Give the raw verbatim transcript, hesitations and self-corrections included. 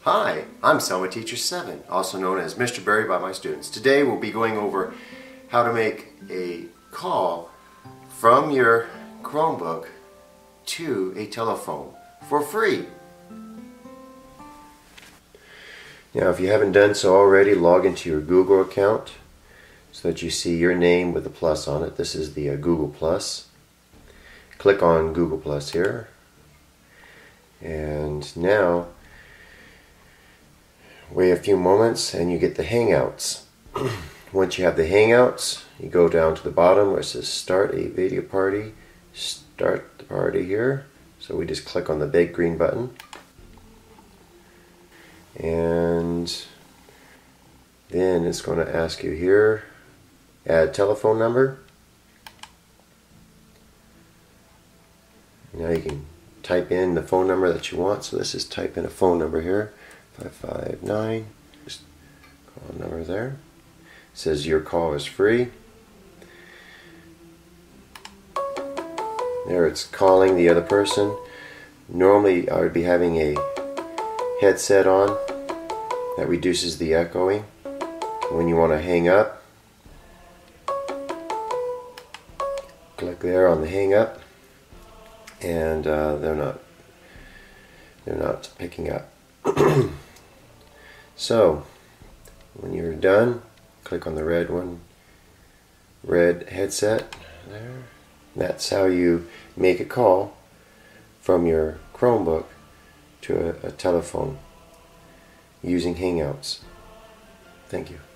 Hi, I'm Selma Teacher seven, also known as Mister Berry by my students. Today we'll be going over how to make a call from your Chromebook to a telephone for free. Now, if you haven't done so already, log into your Google account so that you see your name with a plus on it. This is the uh, Google Plus. Click on Google Plus here. And now wait a few moments and you get the Hangouts. Once you have the Hangouts, you go down to the bottom where it says start a video party. Start the party here. So we just click on the big green button. And then it's going to ask you here, add telephone number. Now you can type in the phone number that you want. So let's just type in a phone number here, five five nine. Just call a number there. It says your call is free. There it's calling the other person. Normally I would be having a headset on that reduces the echoing. When you want to hang up, click there on the hang up, and uh, they're not they're not picking up. So when you're done, click on the red one, red headset there. That's how you make a call from your Chromebook to a, a telephone using Hangouts. Thank you.